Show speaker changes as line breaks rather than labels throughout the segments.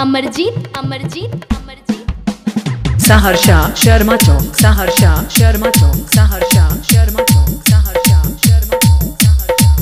Amarjeet Amarjeet Amarjeet
Saharsa Sharma Chowk, Saharsa Sharma Chowk, Saharsa Sharma Chowk, Saharsa Sharma Chowk, Saharsa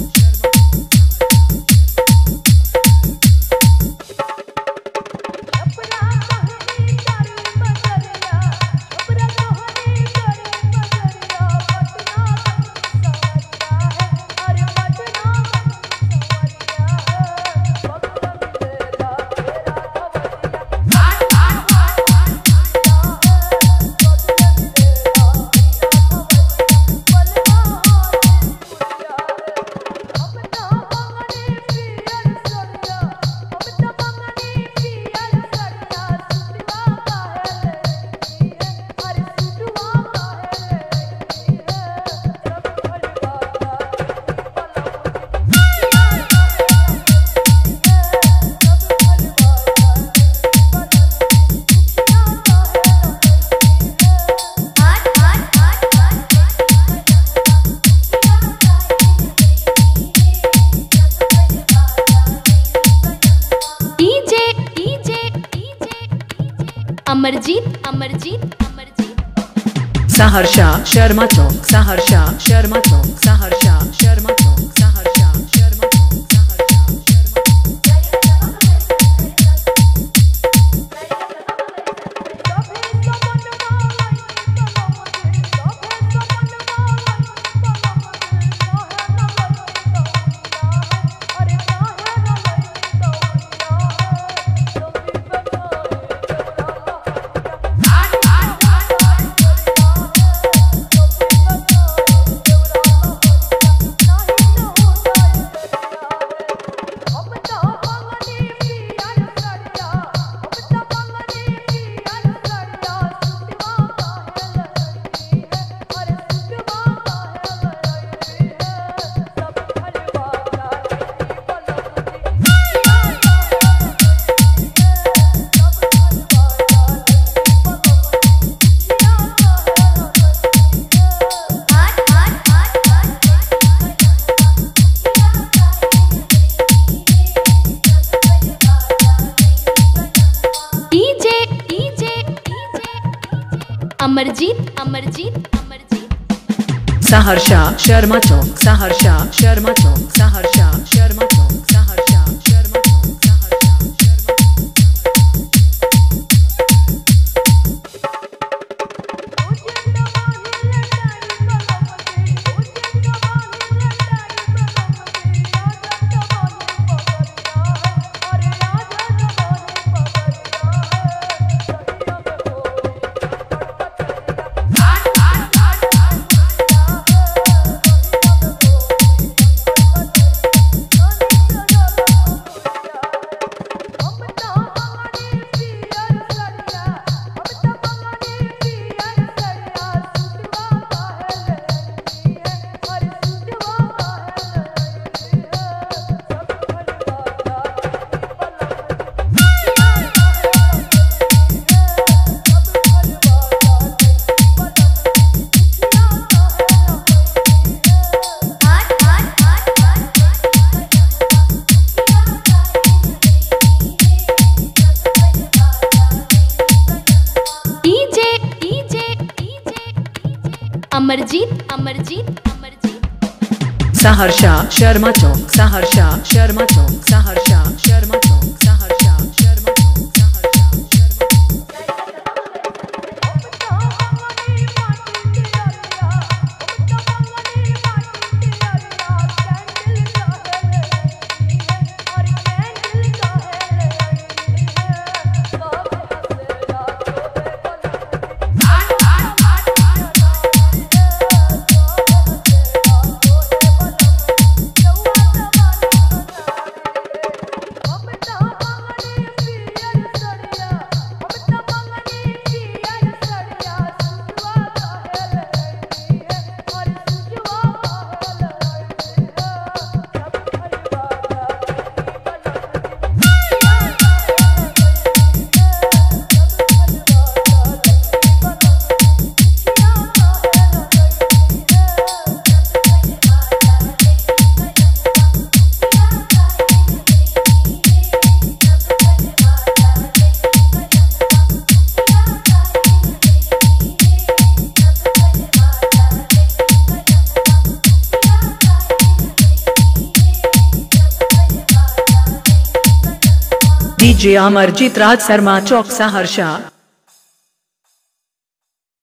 Amarjeet Amarjeet Amarjeet
Saharsa Sharma Chowk, Saharsa Sharma Chowk, Saharsa Sharma Chowk, Saharsa Sharma Chowk, Saharsa
Amarjeet Amarjeet Amarjeet
Saharsa Sharma Chowk, Saharsa Sharma Chowk, Saharsa Sharma Chowk, Saharsa Sharma Chowk, Saharsa
Amarjeet Amarjeet Amarjeet
Saharsa Sharma Chowk, Saharsa Sharma Chowk, Saharsa Sharma Chowk, Saharsa Sharma Chowk, Saharsa DJ Amarjit Raj Sarma Chowk Saharsha